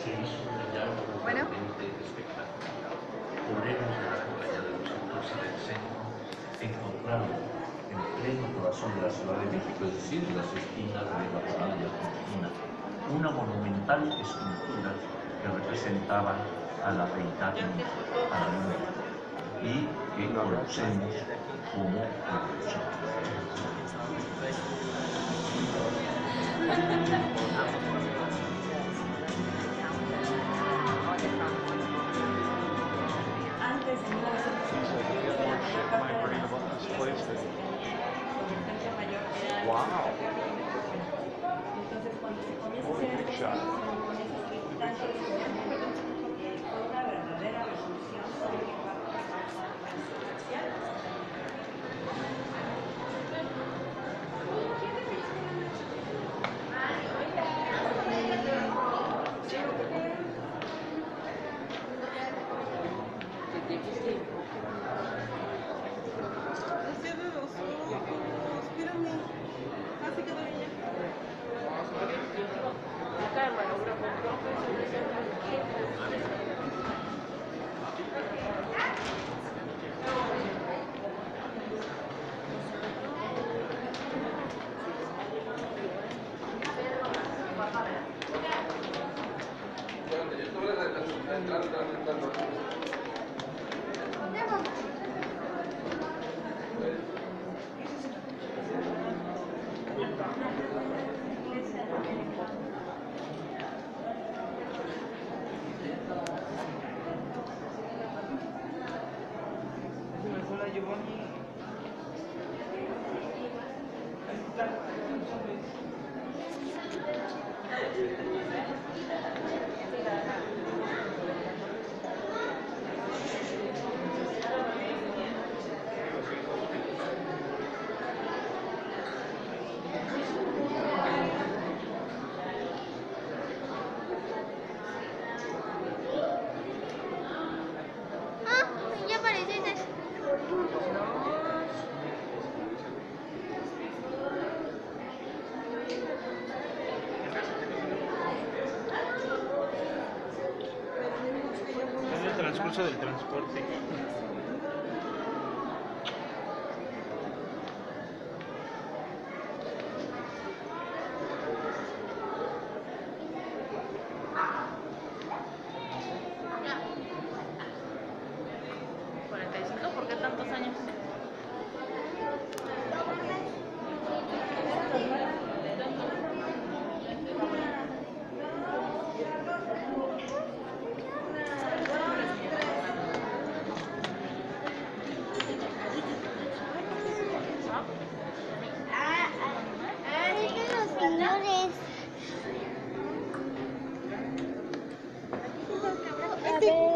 Bueno. Obreros de la compañía de los Santos y del Centro encontraron en pleno corazón de la Ciudad de México, es decir, en las esquinas de la Parada y Argentina, una monumental escultura que representaba a la deidad a la luna y que conocemos como Huitzilopochtli. Antes de 1950, la mayor parte de las esculturas sobre el templo mayor era Wow. entonces cuando se comienza a hacer esta exposición con esas tanto de fue una verdadera revolución sobre el impacto social. Ya aparece. Es el transcurso del transporte. ¿Por qué tantos años? Los señores. A ver.